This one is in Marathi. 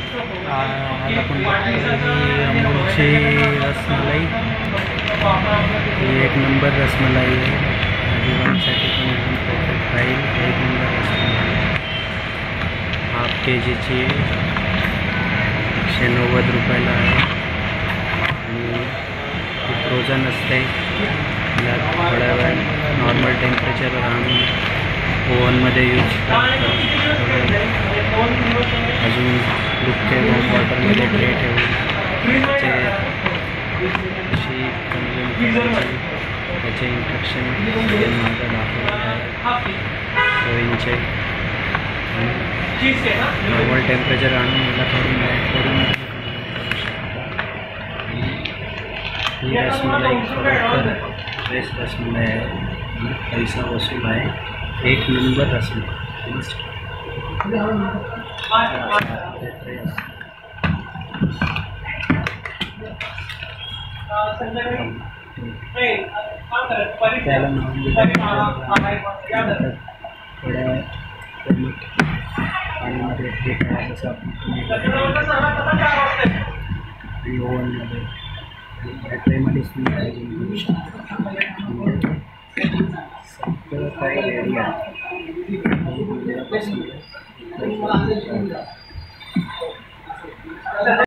आज आपण अमूलची रसमलाई, ही 1 नंबर रसमलाई आहे. दिवाळीसाठी पण एकदम परफेक्ट राहील. 1 नंबर रसमलाई, हाफ KGची 190 रुपयाला आहे. आणि ती फ्रोझन असते. तिला थोड्या वेळ नॉर्मल टेम्परेचरवर आणून ओव्हनमध्ये यूज करतो. अजून दुखते वॉर्म वॉटरमध्ये ट्रे ठेवून त्याचे अशी कंझ्युम करायची. त्याचे इन्स्ट्रक्शन मागं दाखवले आहे ओव्हनचे. नॉर्मल टेम्परेचर आणून याला थोडी मेल्ट करून ही रसमलाई खरोखर बेस्ट रसमलाई आहे. पैसा वसूल आहे. 1 नंबर रसमलाई. त्याला पाण्यामध्ये हे करायचं आपण ओव्हनमध्ये ट्रेमध्येच तुम्ही पाहिजे सगळं काही रेडी आहे.